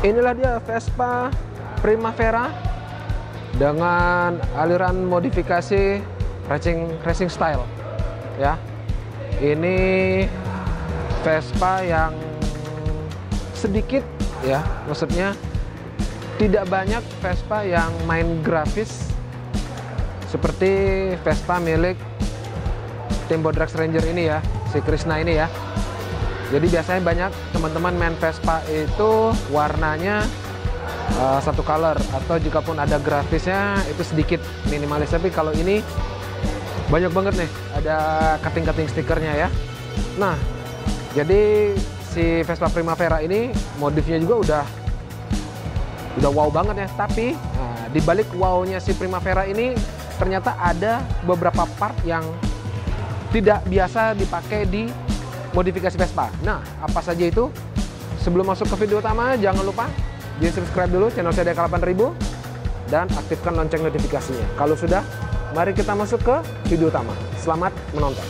Inilah dia Vespa Primavera dengan aliran modifikasi racing style ya. Ini Vespa yang sedikit ya, maksudnya tidak banyak Vespa yang main grafis seperti Vespa milik Timbo Drax Ranger ini ya, si Krishna ini ya. Jadi biasanya banyak teman-teman main Vespa itu warnanya satu color, atau jika pun ada grafisnya itu sedikit minimalis. Tapi kalau ini banyak banget nih, ada cutting-cutting stikernya ya. Nah, jadi si Vespa Primavera ini modifnya juga udah wow banget ya. Tapi di balik wow-nya si Primavera ini ternyata ada beberapa part yang tidak biasa dipakai di modifikasi Vespa. Nah, apa saja itu? Sebelum masuk ke video utama, jangan lupa di subscribe dulu channel saya Deka 8000 dan aktifkan lonceng notifikasinya. Kalau sudah, mari kita masuk ke video utama. Selamat menonton.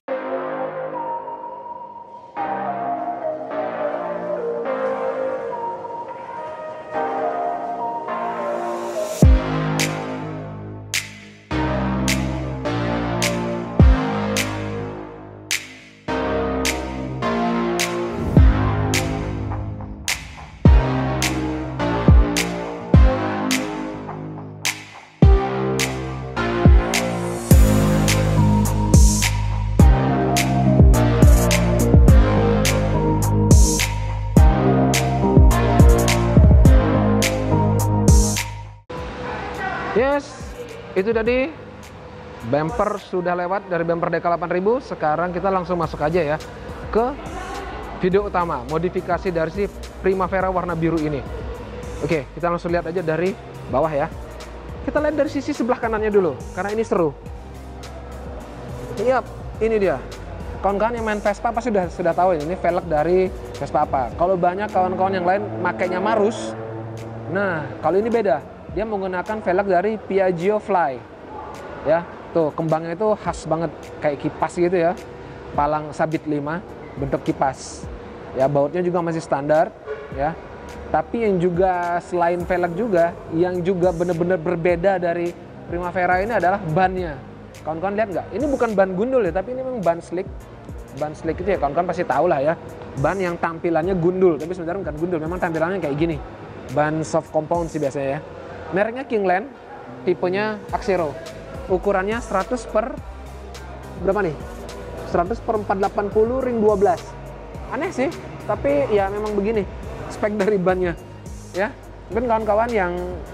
Yes, itu tadi bumper sudah lewat dari bumper Deka 8000. Sekarang kita langsung masuk aja ya ke video utama, modifikasi dari si Primavera warna biru ini. Oke, kita langsung lihat aja dari bawah ya. Kita lihat dari sisi sebelah kanannya dulu, karena ini seru. Yap, ini dia. Kawan-kawan yang main Vespa pasti sudah tahu ini velg dari Vespa apa. Kalau banyak kawan-kawan yang lain makainya Marus, nah kalau ini beda. Dia menggunakan velg dari Piaggio Fly ya. Tuh kembangnya itu khas banget, kayak kipas gitu ya, palang sabit 5 bentuk kipas ya. Bautnya juga masih standar ya. Tapi yang juga selain velg juga, yang juga benar-benar berbeda dari Primavera ini adalah bannya. Kawan-kawan lihat nggak? Ini bukan ban gundul ya, tapi ini memang ban slick. Ban slick itu ya kawan-kawan pasti tahu lah ya, ban yang tampilannya gundul tapi sebenarnya bukan gundul, memang tampilannya kayak gini. Ban soft compound sih biasanya ya. Mereknya Kingland, tipenya Axero. Ukurannya 100 per berapa nih? 100 per 480 ring 12. Aneh sih, tapi ya memang begini spek dari bannya ya. Mungkin kawan-kawan yang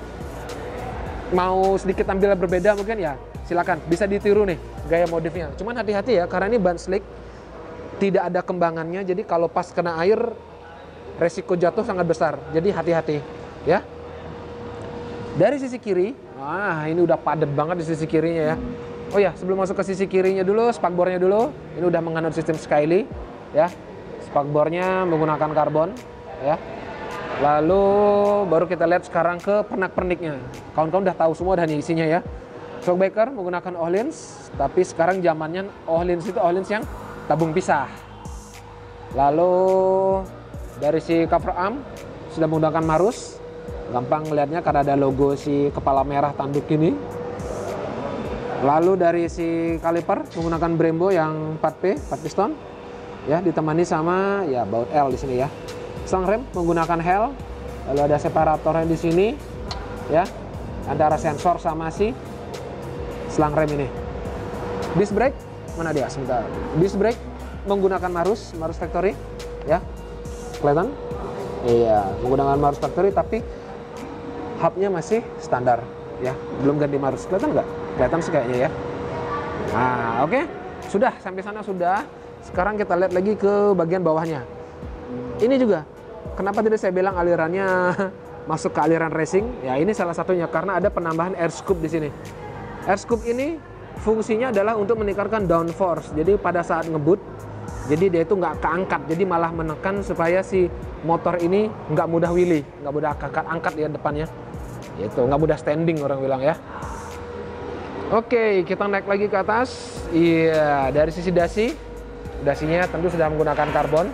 mau sedikit tampil berbeda mungkin ya silakan, bisa ditiru nih gaya modifnya. Cuman hati-hati ya, karena ini ban slick, tidak ada kembangannya, jadi kalau pas kena air resiko jatuh sangat besar. Jadi hati-hati ya. Dari sisi kiri, wah ini udah padat banget di sisi kirinya ya. Oh ya, sebelum masuk ke sisi kirinya dulu, spakbornya dulu. Ini udah menganut sistem Skyly ya. Spakbornya menggunakan karbon ya. Lalu baru kita lihat sekarang ke pernak-perniknya. Kawan-kawan udah tahu semua dan isinya ya. Shockbreaker menggunakan Öhlins, tapi sekarang zamannya Öhlins itu Öhlins yang tabung pisah. Lalu dari si cover arm sudah menggunakan Marus. Gampang ngelihatnya karena ada logo si kepala merah tanduk ini. Lalu dari si kaliper menggunakan Brembo yang 4P, 4 piston ya, ditemani sama ya baut L di sini ya. Selang rem menggunakan Hell. Lalu ada separatornya di sini ya, antara sensor sama si selang rem ini. Disc brake mana dia? Sebentar. Disc brake menggunakan Marus Factory ya. Kelihatan? Iya, menggunakan Marus Factory tapi hubnya masih standar ya, belum ganti Marus. Kelihatan nggak? Kelihatan sih kayaknya ya. Nah oke, sudah sampai sana sudah. Sekarang kita lihat lagi ke bagian bawahnya. Ini juga, kenapa tadi saya bilang alirannya masuk ke aliran racing? Ya ini salah satunya karena ada penambahan air scoop di sini. Air scoop ini fungsinya adalah untuk meningkatkan downforce. Jadi pada saat ngebut, jadi dia itu nggak keangkat, jadi malah menekan supaya si motor ini nggak mudah wheelie, nggak mudah angkat ya depannya. Itu nggak mudah standing orang bilang ya. Oke, kita naik lagi ke atas. Iya, dari sisi dasinya tentu sudah menggunakan karbon.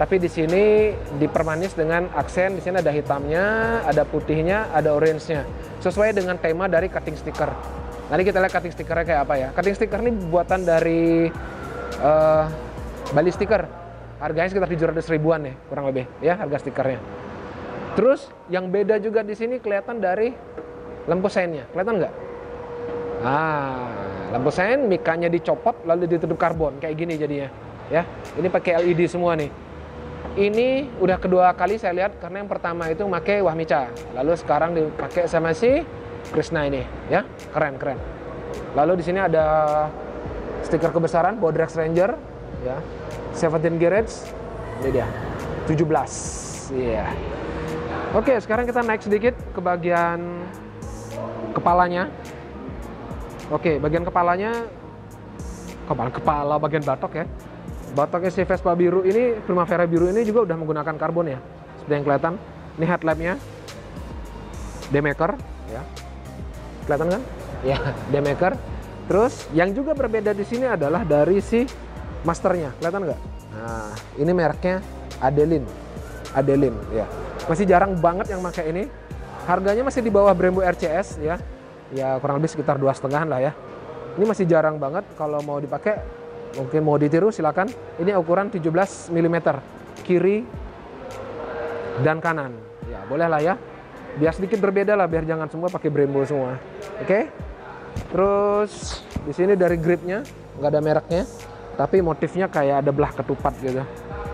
Tapi di sini dipermanis dengan aksen. Di sini ada hitamnya, ada putihnya, ada orange-nya. Sesuai dengan tema dari cutting sticker. Nanti kita lihat cutting stickernya kayak apa ya. Cutting sticker ini buatan dari Bali Sticker. Harganya sekitar 700 ribuan ya, kurang lebih ya harga stikernya. Terus yang beda juga di sini kelihatan dari lampu seinnya. Kelihatan nggak? Lampu sein mikanya dicopot lalu ditutup karbon kayak gini jadinya. Ya, ini pakai LED semua nih. Ini udah kedua kali saya lihat karena yang pertama itu pakai Wahmica, lalu sekarang dipakai sama si Krishna ini, ya keren. Lalu di sini ada stiker kebesaran Bodrex Ranger, ya 17 garage, ini dia 17, iya. Oke, sekarang kita naik sedikit ke bagian kepalanya. Oke, bagian kepalanya, kepala bagian batok ya. Batoknya si Vespa biru ini, Primavera biru ini juga udah menggunakan karbon ya. Seperti yang kelihatan. Ini headlampnya D-Maker ya. Kelihatan kan? Ya, D-Maker. Terus yang juga berbeda di sini adalah dari si masternya. Kelihatan nggak? Nah, ini mereknya Adeline ya. Masih jarang banget yang pakai ini. Harganya masih di bawah Brembo RCS ya. Ya kurang lebih sekitar 2,5 lah ya. Ini masih jarang banget, kalau mau dipakai mungkin mau ditiru silakan. Ini ukuran 17 mm kiri dan kanan. Ya, boleh lah ya. Biar sedikit berbeda lah, biar jangan semua pakai Brembo semua. Oke. Terus di sini dari gripnya nggak ada mereknya, tapi motifnya kayak ada belah ketupat gitu.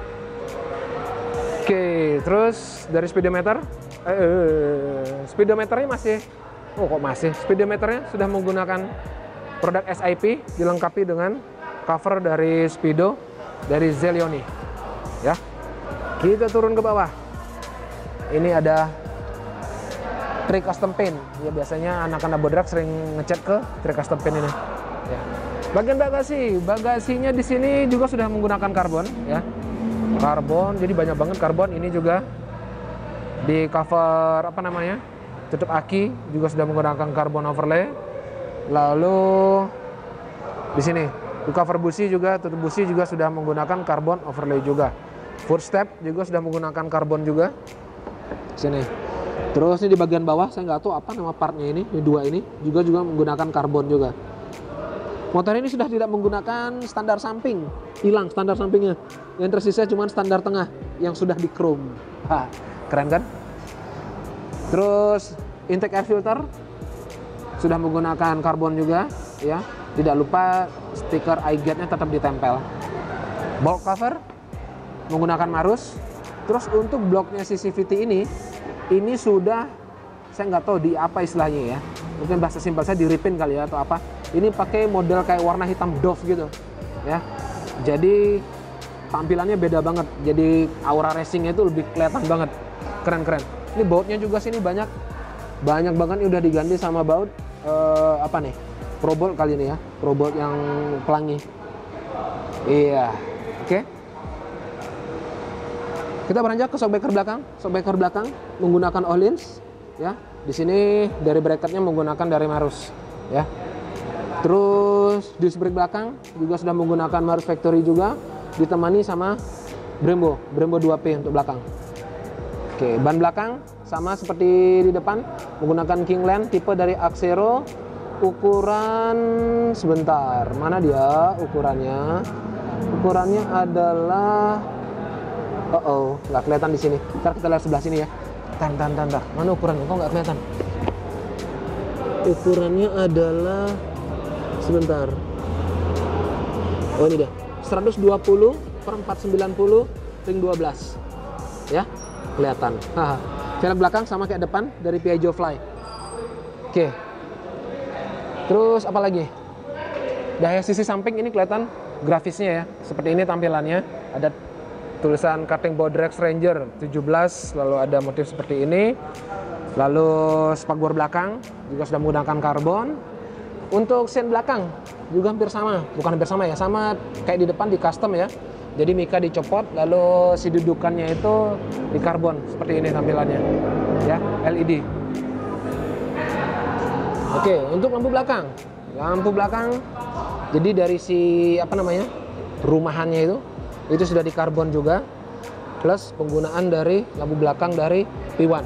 Oke, terus dari speedometer. Speedometernya masih speedometernya sudah menggunakan produk SIP, dilengkapi dengan cover dari Speedo dari Zelioni ya. Kita turun ke bawah, ini ada tray custom paint ya. Biasanya anak-anak Bodrex sering ngecat ke tray custom paint ini ya. Bagian bagasinya di sini juga sudah menggunakan karbon ya, jadi banyak banget karbon. Ini juga di cover apa namanya, tutup aki juga sudah menggunakan karbon overlay. Lalu di sini di cover busi juga, tutup busi juga sudah menggunakan karbon overlay juga. Footstep juga sudah menggunakan karbon juga. Sini. Terus ini di bagian bawah saya nggak tahu apa nama partnya ini dua ini juga menggunakan karbon juga. Motor ini sudah tidak menggunakan standar samping, hilang standar sampingnya. Yang tersisa cuma standar tengah yang sudah di chrome. Keren kan? Terus intake air filter sudah menggunakan karbon juga ya. Tidak lupa stiker iGuide-nya tetap ditempel. Bolt cover menggunakan Marus. Terus untuk bloknya CCVT ini sudah saya nggak tahu di apa istilahnya ya. Mungkin bahasa simpel saya di repin kali ya atau apa. Ini pakai model kayak warna hitam doff gitu ya. Jadi tampilannya beda banget. Jadi aura racingnya itu lebih kelihatan banget. Keren. Ini bautnya juga sini banyak banget udah diganti sama baut apa nih? Probolt kali ini ya, Probolt yang pelangi. Iya, oke. Kita beranjak ke shockbreaker belakang. Shockbreaker belakang menggunakan Öhlins ya. Di sini dari bracketnya menggunakan dari Marus ya. Terus disc brake belakang juga sudah menggunakan Marus Factory juga, ditemani sama Brembo 2P untuk belakang. Oke, ban belakang sama seperti di depan, menggunakan Kingland tipe dari Axero. Ukuran sebentar, mana dia ukurannya? Ukurannya adalah nggak kelihatan di sini. Ntar kita lihat sebelah sini ya. Tantar. Mana ukurannya? Kok nggak kelihatan? Ukurannya adalah sebentar. Oh ini dia. 120/490 ring 12. Ya, kelihatan. Velg belakang sama kayak depan dari Piaggio Fly. Oke. Terus apa lagi? Daya sisi samping ini kelihatan grafisnya ya. Seperti ini tampilannya. Ada tulisan cutting Bodrex Ranger 17, lalu ada motif seperti ini. Lalu spakbor belakang juga sudah menggunakan karbon. Untuk sen belakang juga hampir sama. Bukan hampir sama ya, sama kayak di depan di custom ya. Jadi mika dicopot, lalu si dudukannya itu di karbon. Seperti ini tampilannya. Ya, LED. Oke, untuk lampu belakang, jadi dari si apa namanya rumahannya itu sudah di karbon juga. plus penggunaan dari lampu belakang dari P1.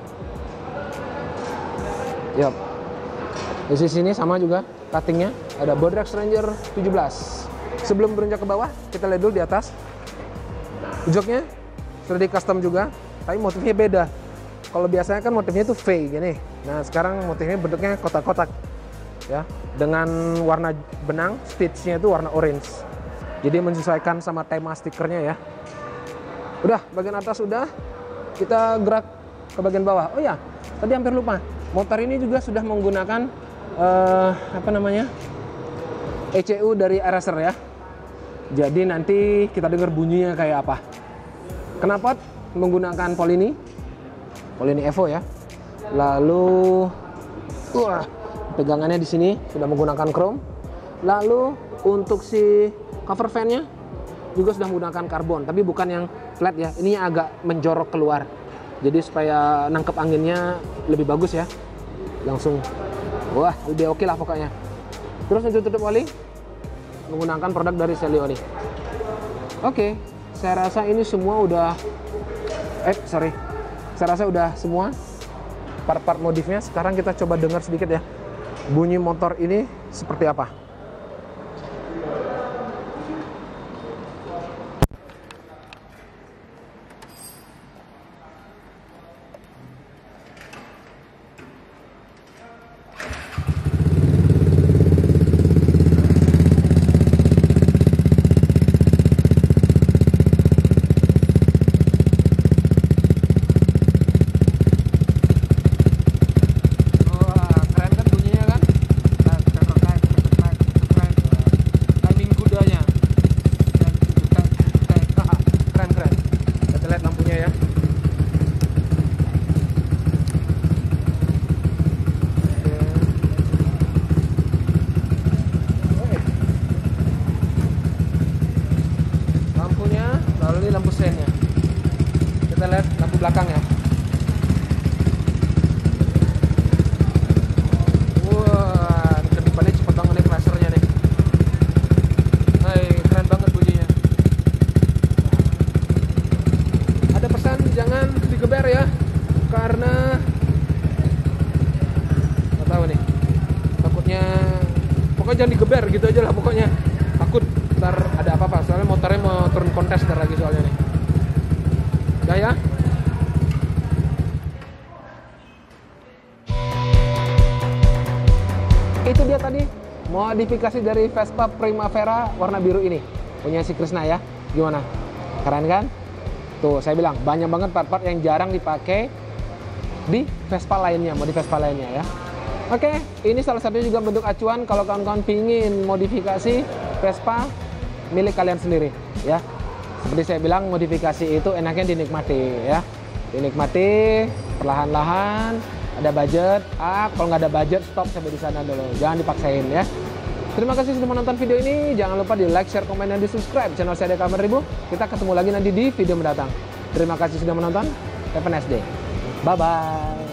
Yap. Di sini sama juga cuttingnya, ada Bodrexx Ranger 17. Sebelum beranjak ke bawah, kita lihat dulu di atas. Joknya sudah di custom juga, tapi motifnya beda. Kalau biasanya kan motifnya itu V gini. Nah, sekarang motifnya bentuknya kotak-kotak ya, dengan warna benang, stitchnya itu warna orange. Jadi menyesuaikan sama tema stikernya ya. Udah, bagian atas udah. Kita gerak ke bagian bawah. Oh ya, tadi hampir lupa. Motor ini juga sudah menggunakan ECU dari Eraser ya. Jadi nanti kita dengar bunyinya kayak apa. Knalpot menggunakan Polini Evo ya. Lalu pegangannya di sini sudah menggunakan chrome. Lalu untuk si cover fan-nya juga sudah menggunakan karbon, tapi bukan yang flat ya. Ini agak menjorok keluar. Jadi supaya nangkep anginnya lebih bagus ya. Langsung wah, lebih oke lah pokoknya. Terus untuk tutup oli menggunakan produk dari Shelly Oli. Oke, saya rasa ini semua udah saya rasa udah semua part-part modifnya. Sekarang kita coba dengar sedikit ya bunyi motor ini seperti apa. Lampu sennya, kita lihat lampu belakangnya. Wah, ke depannya cepet banget nih crashernya nih. Hai, keren banget bunyinya. Ada pesan jangan digeber ya, karena nggak tahu nih, takutnya pokoknya jangan digeber gitu aja lah pokoknya. Takut ntar ada apa-apa, soalnya motornya mau turun kontes ntar lagi soalnya nih. Udah ya. Itu dia tadi modifikasi dari Vespa Primavera warna biru ini, punya si Krisna ya. Gimana? Keren kan? Tuh, saya bilang banyak banget part-part yang jarang dipakai di Vespa lainnya, modi Vespa lainnya ya. Oke, ini salah satu juga bentuk acuan kalau kawan-kawan pingin modifikasi Vespa milik kalian sendiri ya. Seperti saya bilang, modifikasi itu enaknya dinikmati ya. Dinikmati perlahan-lahan, ada budget, kalau nggak ada budget stop sampai di sana dulu. Jangan dipaksain ya. Terima kasih sudah menonton video ini. Jangan lupa di like, share, komen, dan di subscribe channel saya Kamer Ribu. Kita ketemu lagi nanti di video mendatang. Terima kasih sudah menonton. Have a nice day. Bye-bye.